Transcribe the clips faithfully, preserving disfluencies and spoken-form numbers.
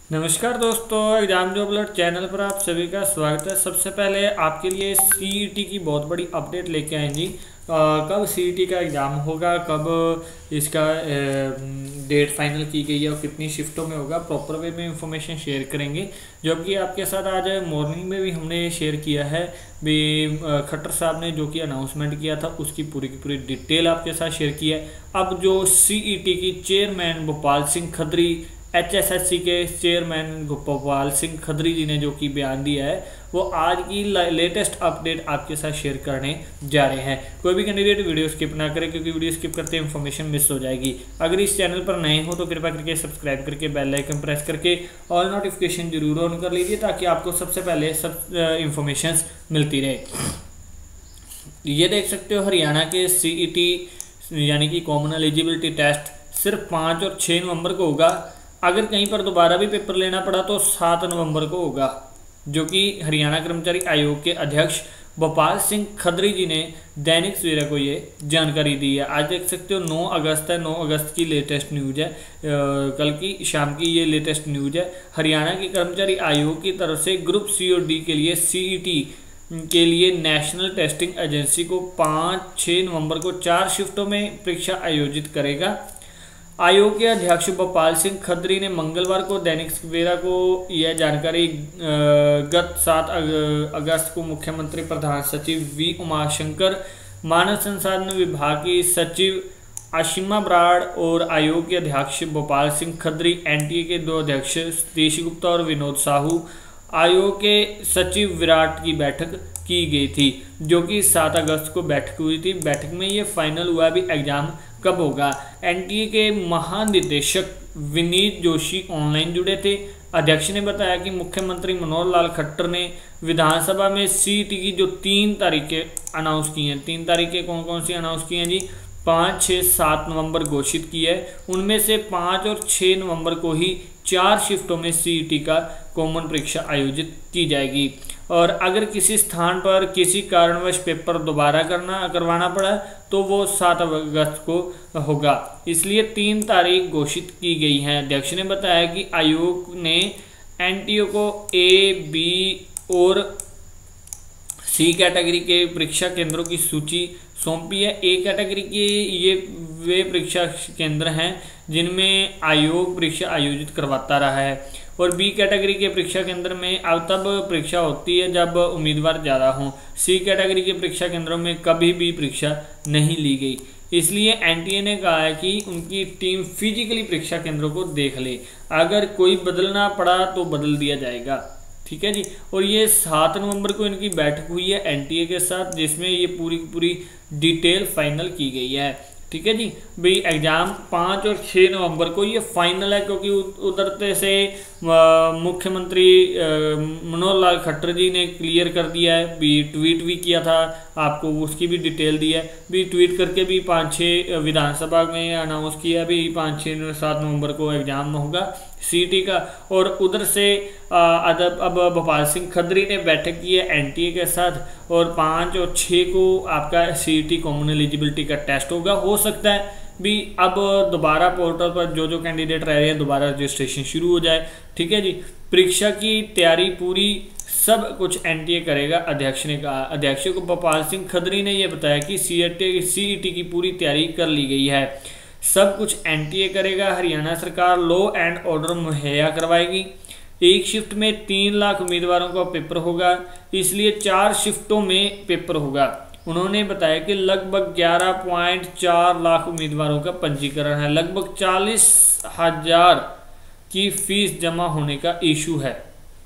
नमस्कार दोस्तों, exam job alert channel पर आप सभी का स्वागत है। सबसे पहले आपके लिए सीईटी की बहुत बड़ी अपडेट लेके आए जी। आ, कब सीईटी का एग्ज़ाम होगा, कब इसका ए, डेट फाइनल की गई है और कितनी शिफ्टों में होगा, प्रॉपर वे में इंफॉर्मेशन शेयर करेंगे। जो कि आपके साथ आज मॉर्निंग में भी हमने शेयर किया है भी, खट्टर साहब ने जो कि अनाउंसमेंट किया था उसकी पूरी की पूरी डिटेल आपके साथ शेयर की है। अब जो सीईटी की चेयरमैन भोपाल सिंह खत्री, एचएसएससी के चेयरमैन भोपाल सिंह खत्री जी ने जो कि बयान दिया है, वो आज की लेटेस्ट अपडेट आपके साथ शेयर करने जा रहे हैं। कोई भी कैंडिडेट वीडियो स्किप ना करें, क्योंकि वीडियो स्किप करते इन्फॉर्मेशन मिस हो जाएगी। अगर इस चैनल पर नए हो तो कृपया करके सब्सक्राइब करके बेल आइकन प्रेस करके ऑल नोटिफिकेशन जरूर ऑन कर लीजिए, ताकि आपको सबसे पहले सब इंफॉर्मेशन मिलती रहे। ये देख सकते हो, हरियाणा के सीईटी यानी कि कॉमन एलिजिबिलिटी टेस्ट सिर्फ पाँच और छः नवंबर को होगा। अगर कहीं पर दोबारा भी पेपर लेना पड़ा तो सात नवंबर को होगा, जो कि हरियाणा कर्मचारी आयोग के अध्यक्ष भोपाल सिंह खत्री जी ने दैनिक सवेरा को ये जानकारी दी है। आज देख सकते हो नौ अगस्त है, नौ अगस्त की लेटेस्ट न्यूज़ है, आ, कल की शाम की ये लेटेस्ट न्यूज़ है। हरियाणा के कर्मचारी आयोग की तरफ से ग्रुप सी और डी के लिए सीईटी के लिए नेशनल टेस्टिंग एजेंसी को पाँच छः नवंबर को चार शिफ्टों में परीक्षा आयोजित करेगा। आयोग के अध्यक्ष भोपाल सिंह खत्री ने मंगलवार को दैनिक सवेरा को यह जानकारी गत सात अगस्त को मुख्यमंत्री प्रधान सचिव वी उमाशंकर, मानव संसाधन विभाग की सचिव आशिमा ब्राड़ और आयोग के अध्यक्ष भोपाल सिंह खत्री, एनटीए के दो अध्यक्ष सतीश गुप्ता और विनोद साहू, आयोग के सचिव विराट की बैठक की गई थी, जो कि सात अगस्त को बैठक हुई थी। बैठक में ये फाइनल हुआ भी एग्जाम कब होगा। एनटीए के महानिदेशक विनीत जोशी ऑनलाइन जुड़े थे। अध्यक्ष ने बताया कि मुख्यमंत्री मनोहर लाल खट्टर ने विधानसभा में सीईटी की जो तीन तारीखें अनाउंस की हैं, तीन तारीखें कौन कौन सी अनाउंस की हैं जी, पाँच छः सात नवंबर घोषित की है। उनमें से पाँच और छः नवंबर को ही चार शिफ्टों में सीईटी का कॉमन परीक्षा आयोजित की जाएगी। और अगर किसी स्थान पर किसी कारणवश पेपर दोबारा करना करवाना पड़ा तो वो सात अगस्त को होगा, इसलिए तीन तारीख घोषित की गई है। अध्यक्ष ने बताया कि आयोग ने एनटीओ को ए, बी और सी कैटेगरी के परीक्षा केंद्रों की सूची सौंपी है। ए कैटेगरी के ये वे परीक्षा केंद्र हैं जिनमें आयोग परीक्षा आयोजित करवाता रहा है, और बी कैटेगरी के परीक्षा केंद्र में अब तब परीक्षा होती है जब उम्मीदवार ज़्यादा हों। सी कैटेगरी के परीक्षा केंद्रों में कभी भी परीक्षा नहीं ली गई, इसलिए एनटीए ने कहा है कि उनकी टीम फिजिकली परीक्षा केंद्रों को देख ले, अगर कोई बदलना पड़ा तो बदल दिया जाएगा। ठीक है जी। और ये सात नवंबर को इनकी बैठक हुई है एनटीए के साथ, जिसमें ये पूरी पूरी डिटेल फाइनल की गई है। ठीक है जी भाई, एग्जाम पाँच और छः नवंबर को ये फाइनल है, क्योंकि उधरते से मुख्यमंत्री मनोहर लाल खट्टर जी ने क्लियर कर दिया है भी, ट्वीट भी किया था, आपको उसकी भी डिटेल दी है भी, ट्वीट करके भी पाँच छः विधानसभा में अनाउंस किया भी पाँच छः सात नवंबर को एग्जाम होगा सीईटी का। और उधर से अब अब भोपाल सिंह खत्री ने बैठक की है एनटीए के साथ, और पाँच और छः को आपका सीईटी कॉमन एलिजिबिलिटी का टेस्ट होगा। हो सकता है भी अब दोबारा पोर्टल पर जो जो कैंडिडेट रह रहे हैं दोबारा रजिस्ट्रेशन शुरू हो जाए। ठीक है जी। परीक्षा की तैयारी पूरी सब कुछ एनटीए करेगा, अध्यक्ष ने कहा। अध्यक्ष को भोपाल सिंह खत्री ने यह बताया कि सीईटी सीईटी की पूरी तैयारी कर ली गई है, सब कुछ एनटीए करेगा। हरियाणा सरकार लॉ एंड ऑर्डर मुहैया करवाएगी। एक शिफ्ट में तीन लाख उम्मीदवारों का पेपर होगा, इसलिए चार शिफ्टों में पेपर होगा। उन्होंने बताया कि लगभग ग्यारह पॉइंट चार लाख उम्मीदवारों का पंजीकरण है, लगभग चालीस हजार की फीस जमा होने का इशू है।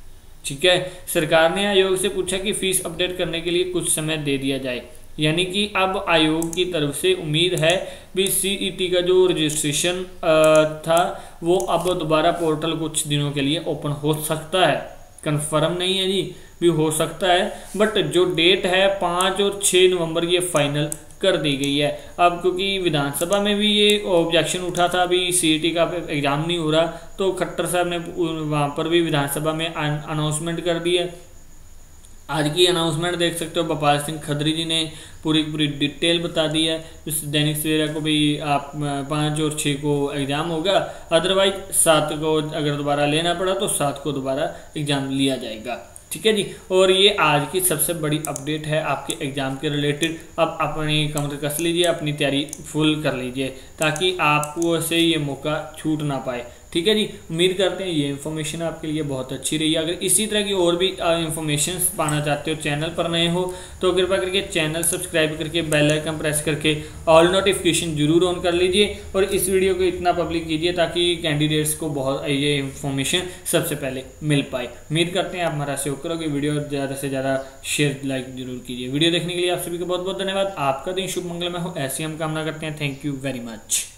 ठीक है। सरकार ने आयोग से पूछा कि फीस अपडेट करने के लिए कुछ समय दे दिया जाए, यानी कि अब आयोग की तरफ से उम्मीद है भी सीईटी का जो रजिस्ट्रेशन था वो अब दोबारा पोर्टल कुछ दिनों के लिए ओपन हो सकता है। कंफर्म नहीं है जी, भी हो सकता है, बट जो डेट है पाँच और छः नवंबर ये फाइनल कर दी गई है। अब क्योंकि विधानसभा में भी ये ऑब्जेक्शन उठा था अभी सीईटी का एग्ज़ाम नहीं हो रहा, तो खट्टर साहब ने वहाँ पर भी विधानसभा में अनाउंसमेंट कर दी है आज की अनाउंसमेंट देख सकते हो, भोपाल सिंह खत्री जी ने पूरी पूरी डिटेल बता दी है। इस दैनिक सवेरा को भी आप पाँच और छः को एग्ज़ाम होगा, अदरवाइज सात को अगर दोबारा लेना पड़ा तो सात को दोबारा एग्ज़ाम लिया जाएगा। ठीक है जी। और ये आज की सबसे बड़ी अपडेट है आपके एग्ज़ाम के रिलेटेड। अब अपनी कमर कस लीजिए, अपनी तैयारी फुल कर लीजिए ताकि आपको से ये मौका छूट ना पाए। ठीक है जी। उम्मीद करते हैं ये इन्फॉर्मेशन आपके लिए बहुत अच्छी रही है। अगर इसी तरह की और भी इन्फॉर्मेशन पाना चाहते हो, चैनल पर नए हो तो कृपया करके चैनल सब्सक्राइब करके बेल आइकन प्रेस करके ऑल नोटिफिकेशन जरूर ऑन कर लीजिए और इस वीडियो को इतना पब्लिक कीजिए ताकि कैंडिडेट्स को बहुत ये इन्फॉर्मेशन सबसे पहले मिल पाए। उम्मीद करते हैं आप हमारा सहयोग करोगे, वीडियो ज़्यादा से ज़्यादा शेयर लाइक जरूर कीजिए। वीडियो देखने के लिए आप सभी को बहुत बहुत धन्यवाद। आपका दिन शुभ मंगलमय हो ऐसी हम कामना करते हैं। Thank you very much.